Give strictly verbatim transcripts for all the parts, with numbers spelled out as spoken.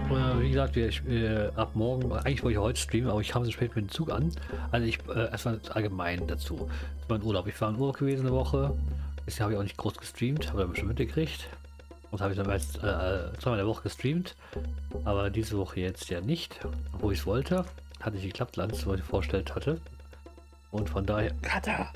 Äh, wie gesagt, wir, äh, ab morgen, eigentlich wollte ich heute streamen, aber ich kam so spät mit dem Zug an. Also ich, äh, erstmal allgemein dazu. Zu meinem Urlaub. Ich war in Urlaub gewesen eine Woche. Bisher habe ich auch nicht groß gestreamt, habe ich schon mitgekriegt. Und habe ich dann meist äh, zweimal in der Woche gestreamt. Aber diese Woche jetzt ja nicht, wo ich es wollte. Hat nicht geklappt, Lanz, was ich vorgestellt hatte. Und von daher... Kater!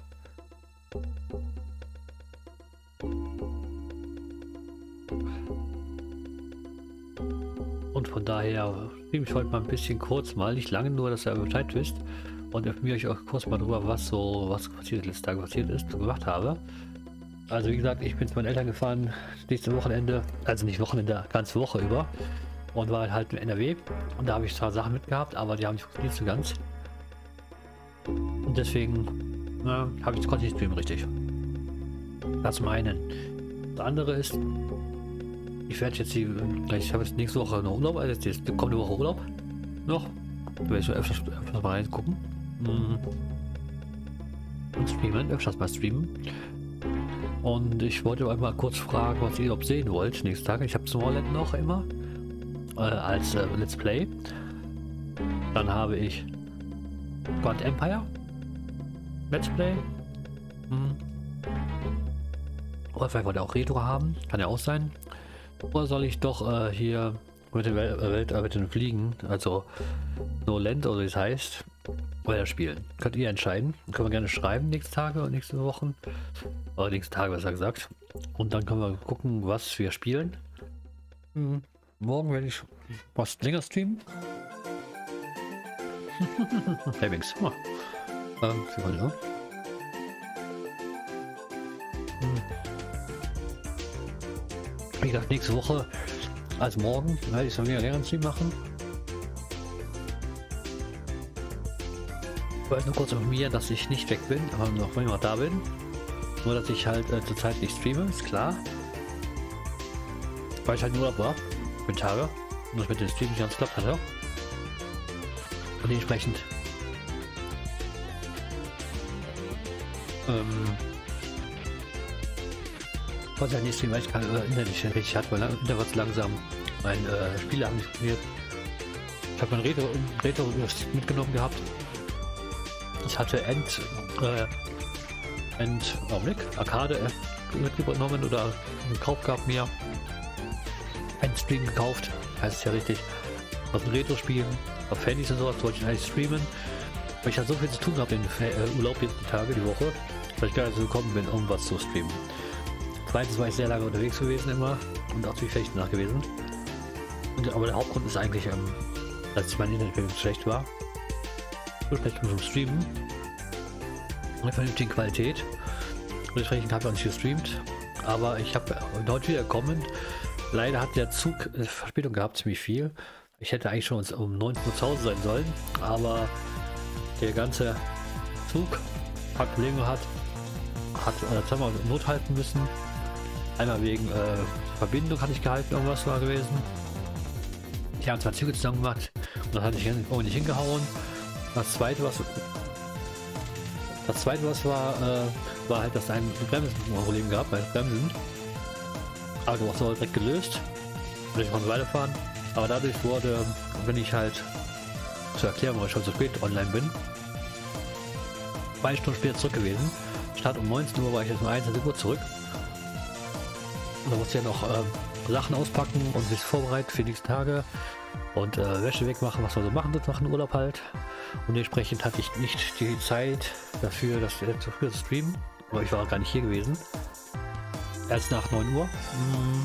Und von daher streame ich heute mal ein bisschen kurz mal, nicht lange, nur, dass ihr Bescheid wisst. Und informiere euch auch kurz mal drüber, was so, was passiert letzte Tage passiert ist, gemacht habe. Also wie gesagt, ich bin zu meinen Eltern gefahren, nächste Wochenende, also nicht Wochenende, ganze Woche über. Und war halt in N R W. Und da habe ich zwar Sachen mitgehabt, aber die haben nicht funktioniert so ganz. Und deswegen ja, habe ich konnte ich streamen richtig. Das zum einen. Das andere ist, ich werde jetzt die, ich habe jetzt nächste Woche noch Urlaub, also jetzt die kommende Woche Urlaub noch. Da werde ich so öfters, öfters mal reingucken. Und streamen, öfters mal streamen. Und ich wollte euch mal kurz fragen, was ihr überhaupt sehen wollt nächsten Tag. Ich habe Tomorrowland noch immer äh, als äh, Let's Play. Dann habe ich God Empire Let's Play. Hm. Oder vielleicht wollte er auch Retro haben, kann ja auch sein. Oder soll ich doch äh, hier mit den Welt, äh, Welt äh, mit den Fliegen, also No Land oder wie es heißt, weiter spielen. Könnt ihr entscheiden. Können wir gerne schreiben nächste Tage und nächste Wochen. Oder nächste Tage besser gesagt. Und dann können wir gucken, was wir spielen. Hm. Morgen werde ich was länger streamen. Hemmings. Oh. Ähm, Sekunde. Hm. Wie gesagt, nächste Woche, also morgen, werde ich so wieder längeren Stream machen. Ich wollte nur kurz informieren, dass ich nicht weg bin, aber noch wenn ich noch da bin. Nur, dass ich halt äh, zurzeit nicht streame, ist klar. Weil ich halt in Urlaub war, für Tage. Und das mit dem Stream nicht ganz klappt hatte. Und dementsprechend ähm, wollte ich halt nicht streamen, weil ich kein äh, Internet nicht richtig hatte, weil Internet war zu langsam. Mein äh, Spiele haben nicht funktioniert. Ich habe mein Retro, Retro mitgenommen gehabt. Ich hatte End, äh, End, Augenblick, Arcade äh, mitgenommen oder gekauft gehabt mir. Endstream gekauft, heißt es ja richtig. Aus dem Retro-Spielen, auf Handys und sowas wollte ich eigentlich streamen. Weil ich halt so viel zu tun habe in äh, Urlaub jetzt die Tage, die Woche, dass ich gar nicht so gekommen bin, um was zu streamen. Zweitens war ich sehr lange unterwegs gewesen immer und auch ziemlich schlecht nach gewesen. Und, aber der Hauptgrund ist eigentlich, ähm, dass mein Internet schlecht war. So schlecht zum Streamen. Eine vernünftige Qualität. Und dementsprechend habe ich auch nicht gestreamt. Aber ich habe heute wieder kommend. Leider hat der Zug äh, Verspätung gehabt, ziemlich viel. Ich hätte eigentlich schon um neunzehn Uhr zu Hause sein sollen. Aber der ganze Zug hat Probleme hat. Hat äh, zweimal Not halten müssen. Einmal wegen äh, Verbindung hatte ich gehalten, irgendwas war gewesen. Ich habe zwei Züge zusammen gemacht und das hatte ich irgendwie nicht hingehauen. Das zweite, was das zweite, was war, äh, war halt, dass ein Bremsenproblem gab bei Bremsen. Aber das war direkt gelöst. Und ich konnte weiterfahren. Aber dadurch wurde, wenn ich halt zur Erklärung, weil ich schon zu spät online bin, zwei Stunden später zurück gewesen. Statt um neunzehn Uhr war ich jetzt um einundzwanzig Uhr zurück. Und da musste ich ja noch äh, Sachen auspacken und sich vorbereiten für die nächsten Tage und äh, Wäsche wegmachen, was man so machen wird nach dem Urlaub halt. Und dementsprechend hatte ich nicht die Zeit dafür, das äh, zu früh zu streamen. Aber ich war auch gar nicht hier gewesen. Erst nach neun Uhr. Hm.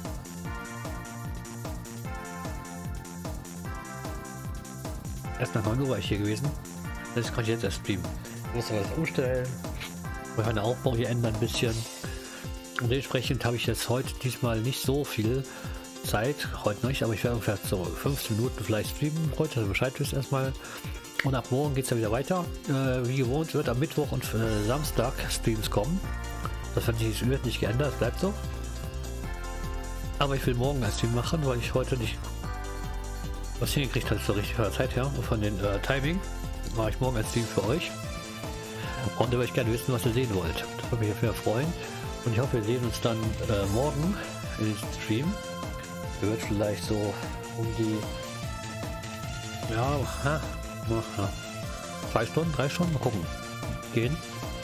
Erst nach neun Uhr war ich hier gewesen. Das konnte ich jetzt erst streamen. Ich muss was umstellen. Wir können den Aufbau hier ändern ein bisschen. Und dementsprechend habe ich jetzt heute diesmal nicht so viel Zeit. Heute nicht, aber ich werde ungefähr so fünfzehn Minuten vielleicht streamen. Heute, also Bescheid wisst erstmal. Und ab morgen geht es ja wieder weiter. Äh, wie gewohnt wird am Mittwoch und äh, Samstag Streams kommen. Das wird nicht, wird nicht geändert, das bleibt so. Aber ich will morgen ein Stream machen, weil ich heute nicht was hingekriegt habe, so richtig von der Zeit her. Und von den äh, Timing mache ich morgen ein Stream für euch. Und da würde ich gerne wissen, was ihr sehen wollt. Das würde mich sehr freuen. Und ich hoffe, wir sehen uns dann äh, morgen in diesem Stream. Wir wird vielleicht so um die ja, ha, ja, zwei Stunden, drei Stunden, mal gucken, gehen.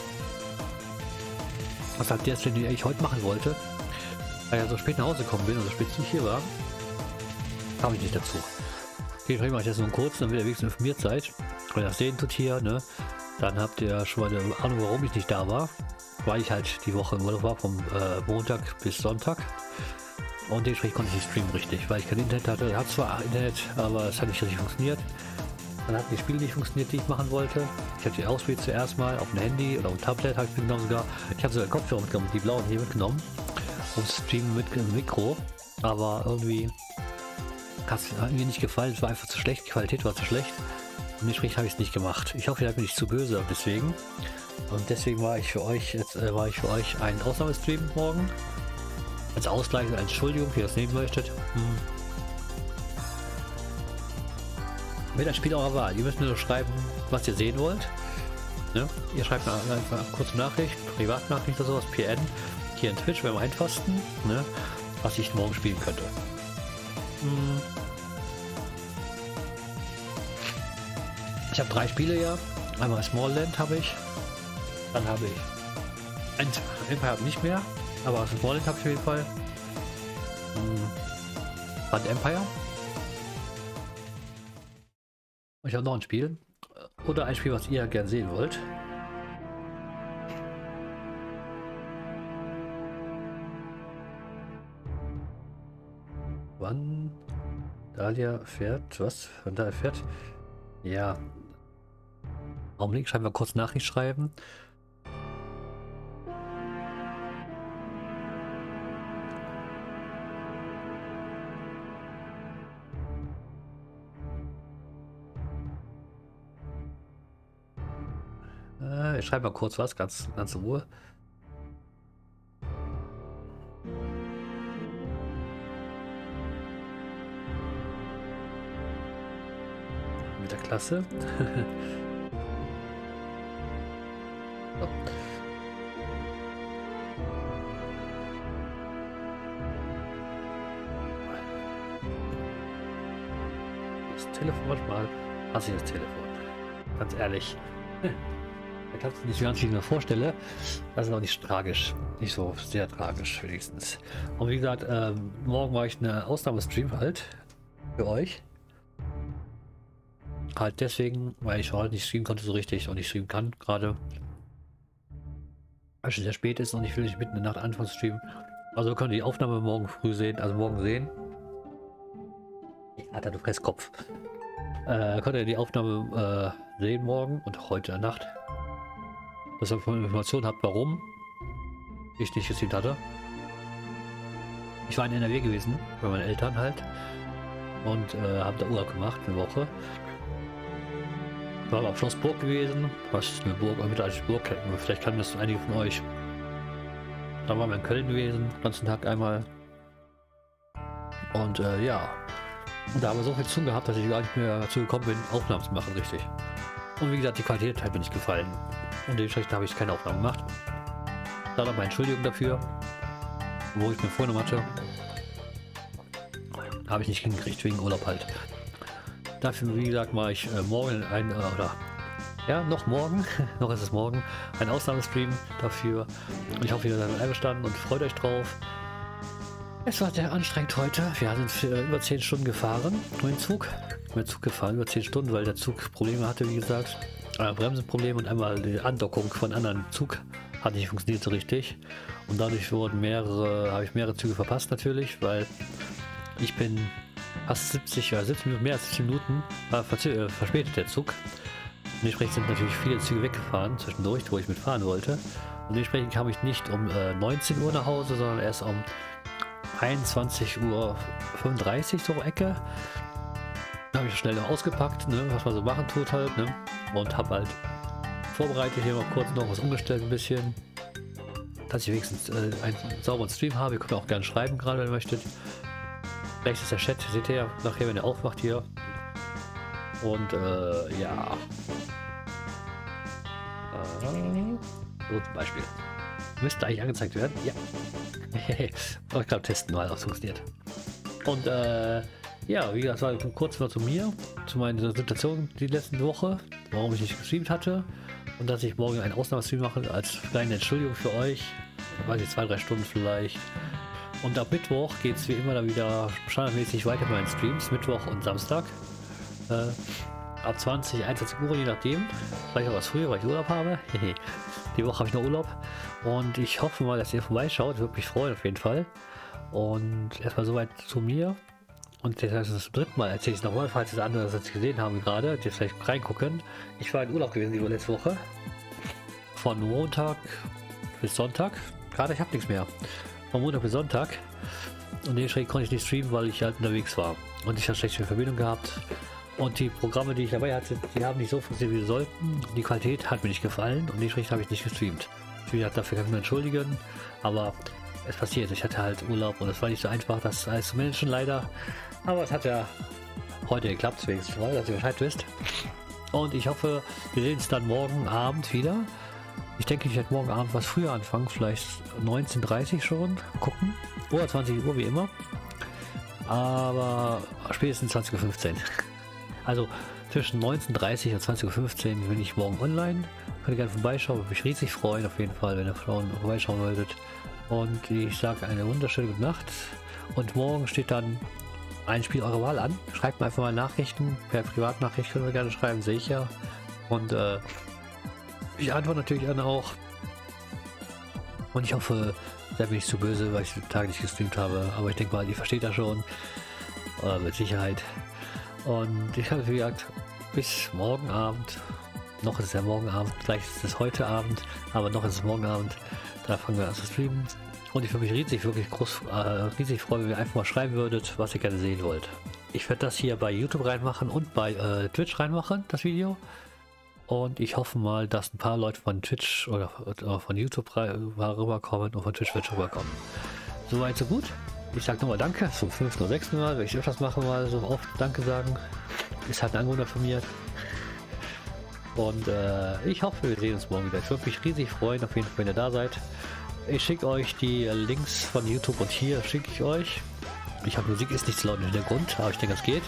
Was hat der Stream, den ich heute machen wollte, weil ich so spät nach Hause gekommen bin, also spät nicht hier war, habe ich nicht dazu. Okay, ich mache jetzt nur kurz, dann wird ihr wenigstens informiert seid, weil das sehen tut hier, ne? Dann habt ihr schon mal eine Ahnung, warum ich nicht da war, weil ich halt die Woche im Urlaub war, vom äh, Montag bis Sonntag. Und dementsprechend konnte ich nicht streamen richtig, weil ich kein Internet hatte. Hat zwar Internet, aber es hat nicht richtig funktioniert. Dann hatten die Spiele nicht funktioniert, die ich machen wollte. Ich habe die ausprobiert zuerst mal auf dem Handy oder auf dem Tablet, habe ich mitgenommen sogar. Ich habe sogar Kopfhörer mitgenommen, die blauen hier mitgenommen. Und streamen mit dem Mikro. Aber irgendwie hat es mir nicht gefallen, es war einfach zu schlecht, die Qualität war zu schlecht. Und dementsprechend habe ich es nicht gemacht. Ich hoffe, ihr seid mir nicht zu böse deswegen. Und deswegen war ich für euch jetzt äh, war ich für euch ein Ausnahmestream morgen. Als Ausgleich und als Entschuldigung, wie ihr das nehmen möchtet. Hm. Mit ein Spiel eurer Wahl. Ihr müsst nur schreiben, was ihr sehen wollt. Ne? Ihr schreibt eine, einfach eine kurze Nachricht, Privatnachricht oder sowas, P N. Hier in Twitch beim Einfasten, ne? Was ich morgen spielen könnte. Hm. Ich habe drei Spiele ja. Einmal Small Land habe ich. Dann habe ich ein Empire habe nicht mehr. Aber Small Land habe ich auf jeden Fall. Hm. Band Empire. Ich habe noch ein Spiel. Oder ein Spiel, was ihr gern sehen wollt. Wann Dahlia fährt? Was? Wann Dahlia fährt? Ja. Augenblick, schreiben wir kurz Nachricht schreiben. Äh, ich schreibe mal kurz was, ganz, ganz in Ruhe. Mit der Klasse. So. Das Telefon manchmal hasse ich das Telefon. Ganz ehrlich. Da kannst du nicht ganz viel mehr vorstellen. Das ist auch nicht tragisch. Nicht so sehr tragisch wenigstens. Und wie gesagt, ähm, morgen mache ich eine Ausnahmestream halt für euch. Halt deswegen, weil ich heute nicht streamen konnte so richtig und nicht streamen kann gerade. Weil es schon sehr spät ist und ich will nicht mitten in der Nacht anfangen zu streamen. Also könnt ihr die Aufnahme morgen früh sehen, also morgen sehen. Alter, du Fresskopf. Äh, könnt ihr die Aufnahme äh, sehen morgen und heute in der Nacht. Dass ihr Informationen habt, warum ich nicht gestreamt hatte. Ich war in N R W gewesen, bei meinen Eltern halt. Und äh, habe da Urlaub gemacht, eine Woche. War auf Schloss Burg gewesen, was eine Burg, eine mittelalterliche Burg, vielleicht kennen das einige von euch. Dann waren wir in Köln gewesen, den ganzen Tag einmal. Und äh, ja, und da haben wir so viel zu tun gehabt, dass ich gar nicht mehr dazu gekommen bin, Aufnahmen zu machen, richtig. Und wie gesagt, die Qualität hat mir nicht gefallen. Und dementsprechend habe ich keine Aufnahmen gemacht. Da noch meine Entschuldigung dafür, wo ich mir vorgenommen hatte. Habe ich nicht hingekriegt, wegen Urlaub halt. Dafür, wie gesagt, mache ich äh, morgen ein, äh, oder ja, noch morgen, noch ist es morgen, ein Ausnahmestream dafür. Ich hoffe, ihr seid einverstanden und freut euch drauf. Es war sehr anstrengend heute. Wir sind äh, über zehn Stunden gefahren mit dem Zug. Mit dem Zug gefahren, über zehn Stunden, weil der Zug Probleme hatte, wie gesagt. Äh, Bremsenprobleme und einmal die Andockung von anderen Zug hat nicht funktioniert so richtig. Und dadurch wurden mehrere, habe ich mehrere Züge verpasst natürlich, weil ich bin fast siebzig, ja, siebzig Minuten, mehr als siebzig Minuten war äh, verspätet der Zug. Und dementsprechend sind natürlich viele Züge weggefahren zwischendurch, wo ich mitfahren wollte. Und dementsprechend kam ich nicht um äh, neunzehn Uhr nach Hause, sondern erst um einundzwanzig Uhr fünfunddreißig so Ecke. Da habe ich schnell noch ausgepackt, ne, was man so machen tut halt, ne, und habe halt vorbereitet, hier mal kurz noch was umgestellt ein bisschen, dass ich wenigstens äh, einen sauberen Stream habe. Ihr könnt auch gerne schreiben, gerade wenn ihr möchtet. Vielleicht ist der Chat, seht ihr ja nachher, wenn ihr aufwacht hier. Und äh, ja. Äh, so zum Beispiel. Müsste eigentlich angezeigt werden. Ja. Ich gerade testen, weil das funktioniert. Und äh, ja, wie gesagt, war kurz mal zu mir, zu meiner Situation die letzte Woche, warum ich nicht gestreamt hatte und dass ich morgen einen Ausnahmestream mache als kleine Entschuldigung für euch, weiß ich, zwei, drei Stunden vielleicht. Und ab Mittwoch geht es wie immer dann wieder standardmäßig weiter mit meinen Streams, Mittwoch und Samstag. Äh, ab zwanzig, einundzwanzig Uhr, je nachdem. Vielleicht auch was früher, weil ich Urlaub habe. Die Woche habe ich noch Urlaub. Und ich hoffe mal, dass ihr vorbeischaut. Würde mich freuen auf jeden Fall. Und erstmal soweit zu mir. Und das heißt, das dritte Mal erzähle ich es nochmal, falls das andere das jetzt gesehen haben gerade, jetzt vielleicht reingucken. Ich war in Urlaub gewesen die letzte Woche. Von Montag bis Sonntag. Gerade ich habe nichts mehr. Von Montag bis Sonntag. Und dementsprechend konnte ich nicht streamen, weil ich halt unterwegs war. Und ich hatte schlechte Verbindung gehabt. Und die Programme, die ich dabei hatte, die haben nicht so funktioniert, wie sie sollten. Die Qualität hat mir nicht gefallen und dementsprechend habe ich nicht gestreamt. Wie gesagt, dafür kann ich mich entschuldigen. Aber es passiert. Ich hatte halt Urlaub und es war nicht so einfach, das alles zu managen, leider. Aber es hat ja heute geklappt, wenigstens mal, dass ihr Bescheid wisst. Und ich hoffe, wir sehen uns dann morgen Abend wieder. Ich denke, ich werde morgen Abend was früher anfangen, vielleicht neunzehn Uhr dreißig schon, gucken. Oder zwanzig Uhr, wie immer. Aber spätestens zwanzig Uhr fünfzehn. Also zwischen neunzehn Uhr dreißig und zwanzig Uhr fünfzehn bin ich morgen online. Könnt ihr gerne vorbeischauen, würde mich riesig freuen auf jeden Fall, wenn ihr vorbeischauen wolltet. Und ich sage eine wunderschöne gute Nacht. Und morgen steht dann ein Spiel eurer Wahl an. Schreibt mir einfach mal Nachrichten. Per Privatnachricht könnt ihr gerne schreiben, sehe ich ja. Und äh, ich antworte natürlich dann auch. Und ich hoffe, seid mir nicht zu böse, weil ich die Tage nicht gestreamt habe. Aber ich denke mal, ihr versteht das schon. Äh, mit Sicherheit. Und ich habe, wie gesagt, bis morgen Abend. Noch ist es ja morgen Abend. Vielleicht ist es heute Abend. Aber noch ist es morgen Abend. Da fangen wir an zu streamen. Und ich würde mich riesig, wirklich groß, äh, riesig freuen, wenn ihr einfach mal schreiben würdet, was ihr gerne sehen wollt. Ich werde das hier bei YouTube reinmachen und bei äh, Twitch reinmachen, das Video. Und ich hoffe mal, dass ein paar Leute von Twitch oder, oder von YouTube rüberkommen und von Twitch wird rüberkommen. Soweit, so gut. Ich sage nochmal Danke zum fünften oder sechsten Mal, wenn ich öfters mache, mal so oft Danke sagen. Ist halt ein Angewohnheit von mir. Und äh, ich hoffe, wir sehen uns morgen wieder. Ich würde mich riesig freuen, auf jeden Fall, wenn ihr da seid. Ich schicke euch die Links von YouTube und hier schicke ich euch. Ich habe Musik, ist nicht so laut im Hintergrund, aber ich denke, es geht.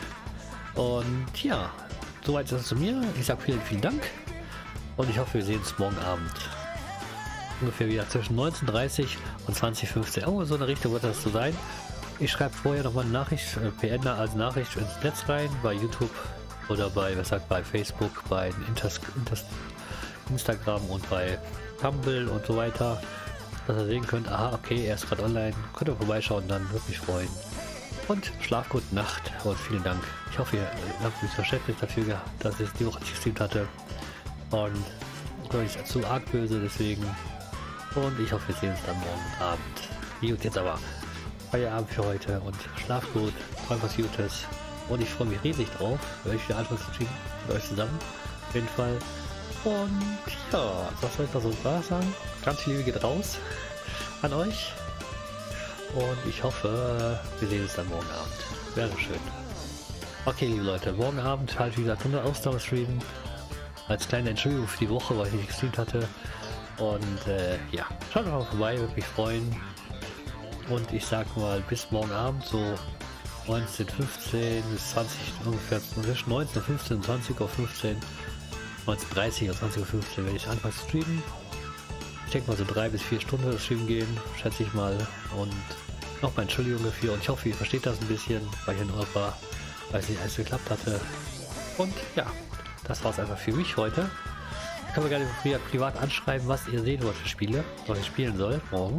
Und ja, soweit ist es zu mir. Ich sage vielen, vielen Dank. Und ich hoffe, wir sehen uns morgen Abend. Ungefähr wieder zwischen neunzehn Uhr dreißig und zwanzig Uhr fünfzehn. Irgendwo so eine Richtung wird das so sein. Ich schreibe vorher nochmal eine Nachricht, äh, P N als Nachricht ins Netz rein, bei YouTube. Oder bei, was sagt, bei Facebook, bei Inters, Inters, Instagram und bei Tumblr und so weiter, dass ihr sehen könnt, aha, okay, er ist gerade online, könnt ihr vorbeischauen, dann würde mich freuen. Und schlaf gute Nacht und vielen Dank. Ich hoffe, ihr habt mich Verständnis dafür gehabt, dass ich die Woche nicht gestreamt hatte. Und ich bin nicht zu arg böse, deswegen. Und ich hoffe, wir sehen uns dann morgen Abend. Gut, jetzt aber Feierabend für heute und schlaf gut, träumt was Gutes. Und ich freue mich riesig drauf, euch wieder Antwort zu kriegen mit euch zusammen. Auf jeden Fall. Und ja, was soll ich noch so Spaß sagen? Ganz viel Liebe geht raus an euch. Und ich hoffe, wir sehen uns dann morgen Abend. Wäre schön. Okay, liebe Leute, morgen Abend halt wie gesagt eine Ausnahmestream. Als kleine Entschuldigung für die Woche, weil ich nicht gestreamt hatte. Und äh, ja, schaut mal vorbei, würde mich freuen. Und ich sag mal, bis morgen Abend so neunzehn Uhr fünfzehn bis zwanzig, ungefähr zwischen neunzehn Uhr fünfzehn und zwanzig Uhr fünfzehn, neunzehn Uhr dreißig und zwanzig Uhr fünfzehn werde ich anfangen zu streamen. Ich denke mal so drei bis vier Stunden wird das Streamen gehen, schätze ich mal. Und nochmal Entschuldigung dafür und ich hoffe, ihr versteht das ein bisschen, weil ich in Urlaub war, weil es nicht alles geklappt hatte. Und ja, das war es einfach für mich heute. Ich kann mir gerne früher privat anschreiben, was ihr sehen wollt für Spiele, was ich spielen soll morgen.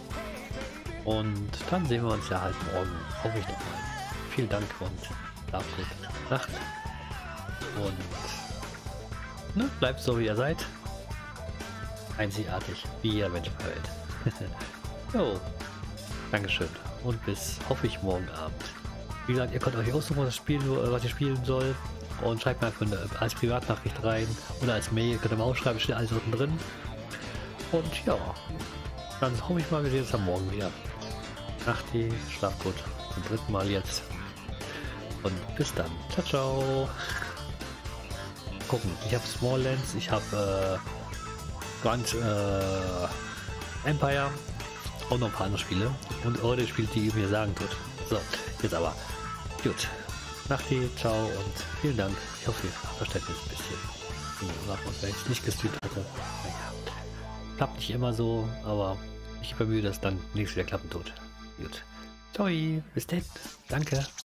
Und dann sehen wir uns ja halt morgen, hoffe ich doch mal. Vielen Dank und schlaf gut. Nacht. Und ne, bleibt so wie ihr seid. Einzigartig, wie jeder Mensch auf der Welt. Jo, Dankeschön. Und bis, hoffe ich, morgen Abend. Wie gesagt, ihr könnt euch aussuchen, was, spielen, was ihr spielen soll. Und schreibt mir einfach eine, als Privatnachricht rein. Oder als Mail, könnt ihr mal aufschreiben, steht alles unten drin. Und ja, dann hoffe ich mal, wir sehen uns am Morgen wieder. Nachti, schlaf gut. Zum dritten Mal jetzt. Und bis dann. Ciao, ciao. Gucken, ich habe Smalllands, ich habe äh, Grand äh, Empire und noch ein paar andere Spiele. Und heute spielt die, die mir sagen tut. So, jetzt aber. Gut. Nachti, ciao und vielen Dank. Ich hoffe, ihr versteht mich ein bisschen. Wenn ich es nicht gestreamt hatte. Naja. Klappt nicht immer so, aber ich bemühe das dann nächstes wieder klappen tut. Gut. Ciao, bis dann. Danke.